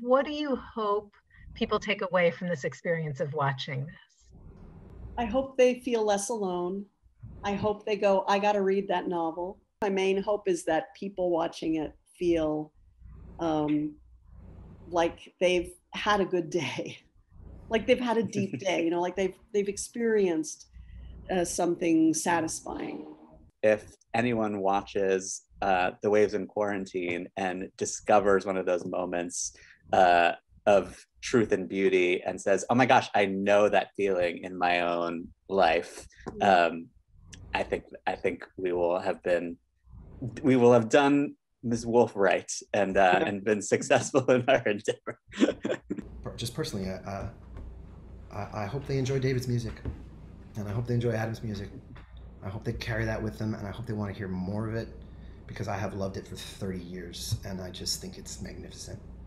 what do you hope people take away from this experience of watching this? I hope they feel less alone. I hope they go, I got to read that novel. My main hope is that people watching it feel um, like they've had a good day, like they've had a deep day, like they've experienced something satisfying. If anyone watches The Waves in Quarantine and discovers one of those moments of truth and beauty and says, oh my gosh, I know that feeling in my own life, I think we will have done Ms. Wolf right and been successful in our endeavor. Just personally, I hope they enjoy David's music, and I hope they enjoy Adam's music. I hope they carry that with them, and I hope they want to hear more of it, because I have loved it for 30 years, and I just think it's magnificent.